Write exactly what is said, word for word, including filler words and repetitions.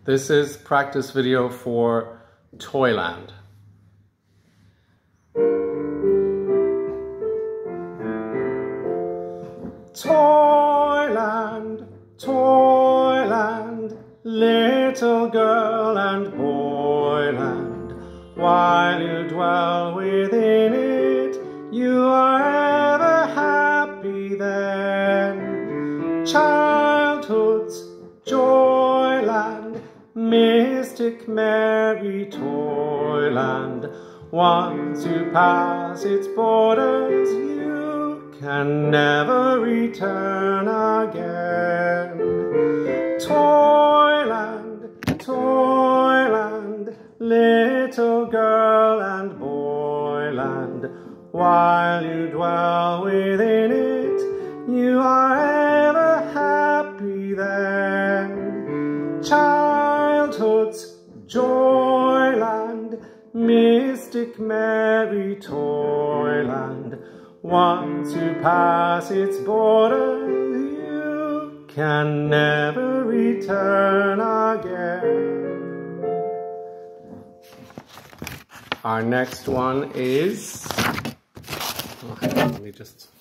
This is practice video for Toyland. Toyland, Toyland, little girl and boyland, while you dwell within it, you are ever happy then. Childhood's joyland, mystic merry Toyland, once you pass its borders, you can never return again. Toyland, Toyland, little girl and boyland, while you dwell within it, you are ever happy then. Childhood's joyland, mystic merry Toyland, once you pass its borders, you can never return again. Our next one is, oh, hang on, let me just